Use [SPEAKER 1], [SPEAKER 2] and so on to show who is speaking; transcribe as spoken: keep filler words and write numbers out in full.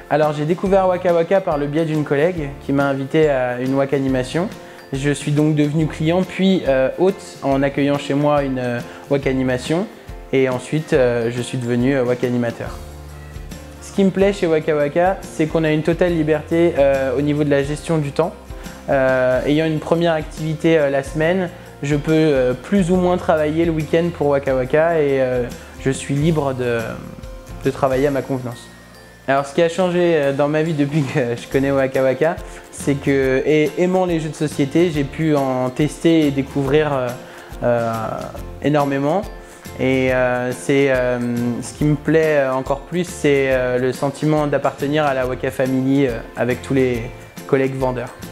[SPEAKER 1] Alors j'ai découvert Waka Waka par le biais d'une collègue qui m'a invité à une Waka Animation. Je suis donc devenu client puis euh, hôte en accueillant chez moi une euh, Waka Animation et ensuite euh, je suis devenu euh, Waka Animateur. Ce qui me plaît chez Waka Waka, c'est qu'on a une totale liberté euh, au niveau de la gestion du temps. Euh, ayant une première activité euh, la semaine, je peux euh, plus ou moins travailler le week-end pour Waka Waka et euh, je suis libre de, de travailler à ma convenance. Alors ce qui a changé dans ma vie depuis que je connais Waka Waka, c'est que, et aimant les jeux de société, j'ai pu en tester et découvrir euh, euh, énormément. Et euh, c'est euh, ce qui me plaît encore plus, c'est euh, le sentiment d'appartenir à la Waka Family euh, avec tous les collègues vendeurs.